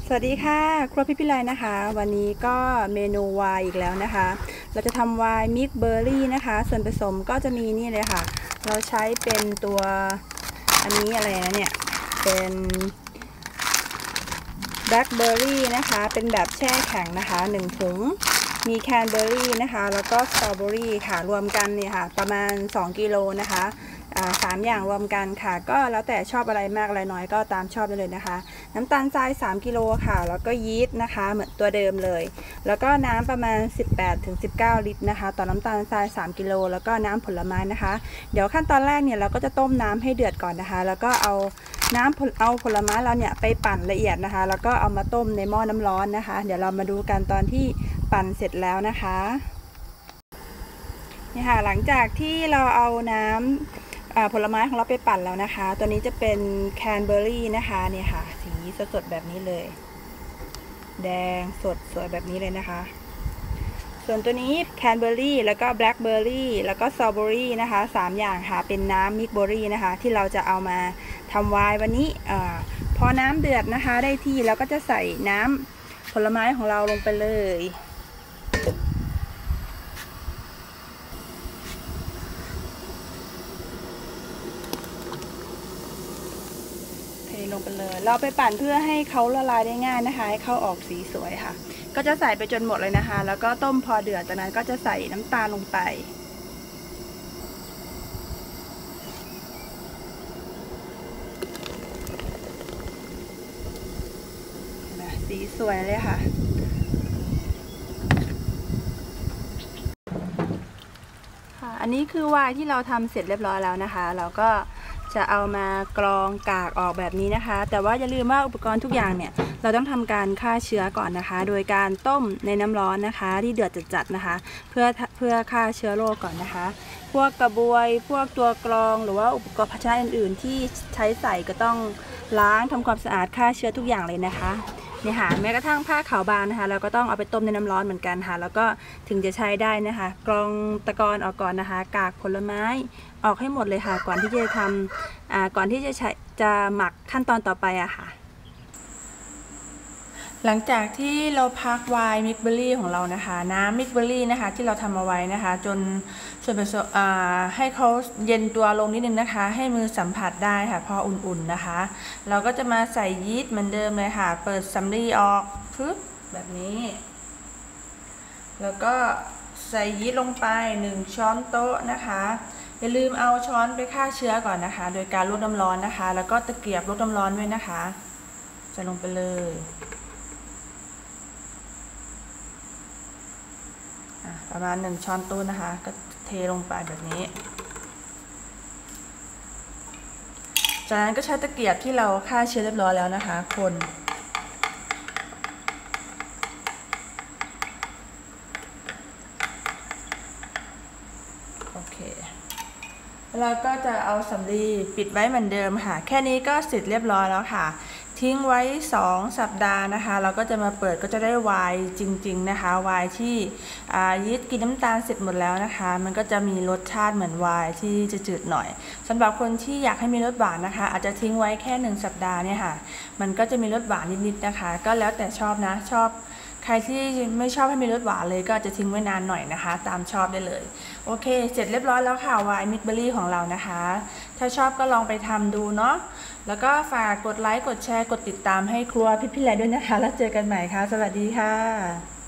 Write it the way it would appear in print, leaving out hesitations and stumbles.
สวัสดีค่ะครัวพี่ไลนะคะวันนี้ก็เมนูวายอีกแล้วนะคะเราจะทำวายมิกเบอร์รี่นะคะส่วนผสมก็จะมีนี่เลยค่ะเราใช้เป็นตัวอันนี้อะไรนะเนี่ยเป็นแบล็คเบอร์รี่นะคะเป็นแบบแช่แข็งนะคะ1ถุงมีแคนเบอร์รี่นะคะแล้วก็สตรอเบอรี่ค่ะรวมกันเนี่ยค่ะประมาณ2กิโลนะคะ3อย่างรวมกันค่ะก็แล้วแต่ชอบอะไรมากอะไรน้อยก็ตามชอบได้เลยนะคะน้ำตาลทราย3กิโลค่ะแล้วก็ยีสต์นะคะเหมือนตัวเดิมเลยแล้วก็น้ำประมาณ 18-19 ลิตรนะคะต่อน้ำตาลทราย3กิโลแล้วก็น้ำผลไม้นะคะเดี๋ยวขั้นตอนแรกเนี่ยเราก็จะต้มน้ำให้เดือดก่อนนะคะแล้วก็เอาผลไม้เราเนี่ยไปปั่นละเอียดนะคะแล้วก็เอามาต้มในหม้อน้ำร้อนนะคะเดี๋ยวเรามาดูกันตอนที่ปั่นเสร็จแล้วนะคะนี่ค่ะหลังจากที่เราเอาน้ำผลไม้ของเราไปปั่นแล้วนะคะตัวนี้จะเป็นแคนเบอร์รี่นะคะนี่ค่ะสีสดๆแบบนี้เลยแดงสดสวยแบบนี้เลยนะคะส่วนตัวนี้แคนเบอร์รี่แล้วก็แบล็คเบอร์รี่แล้วก็สตรอเบอรี่นะคะ3อย่างค่ะเป็นน้ำมิกเบอร์รี่นะคะที่เราจะเอามาทำไวน์วันนี้พอน้ำเดือดนะคะได้ที่เราก็จะใส่น้ำผลไม้ของเราลงไปเลยลงไปเลยเราไปปั่นเพื่อให้เขาละลายได้ง่ายนะคะให้เขาออกสีสวยค่ะก็จะใส่ไปจนหมดเลยนะคะแล้วก็ต้มพอเดือดจากนั้นก็จะใส่น้ำตาลลงไปสีสวยเลยค่ะอันนี้คือไวน์ที่เราทำเสร็จเรียบร้อยแล้วนะคะเราก็จะเอามากรองกากออกแบบนี้นะคะแต่ว่าอย่าลืมว่าอุปกรณ์ทุกอย่างเนี่ยเราต้องทำการฆ่าเชื้อก่อนนะคะโดยการต้มในน้ำร้อนนะคะที่เดือดจัดๆนะคะเพื่อฆ่าเชื้อโรคก่อนนะคะพวกกระบวยพวกตัวกรองหรือว่าอุปกรณ์ภาชนะอื่นๆที่ใช้ใส่ก็ต้องล้างทำความสะอาดฆ่าเชื้อทุกอย่างเลยนะคะเนี่ยค่ะแม้กระทั่งผ้าขาวบางนะคะเราก็ต้องเอาไปต้มในน้ำร้อนเหมือนกันค่ะแล้วก็ถึงจะใช้ได้นะคะกรองตะกอนออกก่อนนะคะกากผลไม้ออกให้หมดเลยค่ะก่อนที่จะทำก่อนที่จะหมักขั้นตอนต่อไปอะค่ะหลังจากที่เราพักไวน์มิกเบอร์รี่ของเรานะคะน้ำมิกเบอร์รี่นะคะที่เราทำเอาไว้นะคะจนส่วนผสมให้เขาเย็นตัวลงนิดนึงนะคะให้มือสัมผัสได้ค่ะพออุ่นๆนะคะเราก็จะมาใส่ยีสต์เหมือนเดิมเลยค่ะเปิดสำลีออกปึ๊บแบบนี้แล้วก็ใส่ยีสต์ลงไป1ช้อนโต๊ะนะคะอย่าลืมเอาช้อนไปฆ่าเชื้อก่อนนะคะโดยการลวกน้ำร้อนนะคะแล้วก็ตะเกียบลวกน้ำร้อนด้วยนะคะใส่ลงไปเลยประมาณ1ช้อนโต๊ะนะคะก็เทลงไปแบบนี้จากนั้นก็ใช้ตะเกียบที่เราฆ่าเชื้อเรียบร้อยแล้วนะคะคนโอเคแล้วก็จะเอาสำลีปิดไว้เหมือนเดิมค่ะแค่นี้ก็เสร็จเรียบร้อยแล้วค่ะทิ้งไว้2สัปดาห์นะคะเราก็จะมาเปิดก็จะได้ไวน์จริงๆนะคะไวน์ที่ยีสต์กินน้ำตาลเสร็จหมดแล้วนะคะมันก็จะมีรสชาติเหมือนไวน์ที่จะจืดหน่อยสำหรับคนที่อยากให้มีรสหวานนะคะอาจจะทิ้งไว้แค่1สัปดาห์เนี่ยค่ะมันก็จะมีรสหวานนิดๆนะคะก็แล้วแต่ชอบนะชอบใครที่ไม่ชอบให้มีรสหวานเลยก็จะทิ้งไว้นานหน่อยนะคะตามชอบได้เลยโอเคเสร็จเรียบร้อยแล้วค่ะไวน์มิกเบอร์รี่ของเรานะคะถ้าชอบก็ลองไปทำดูเนาะแล้วก็ฝากกดไลค์กดแชร์กดติดตามให้ครัวพี่ไลด้วยนะคะแล้วเจอกันใหม่ค่ะสวัสดีค่ะ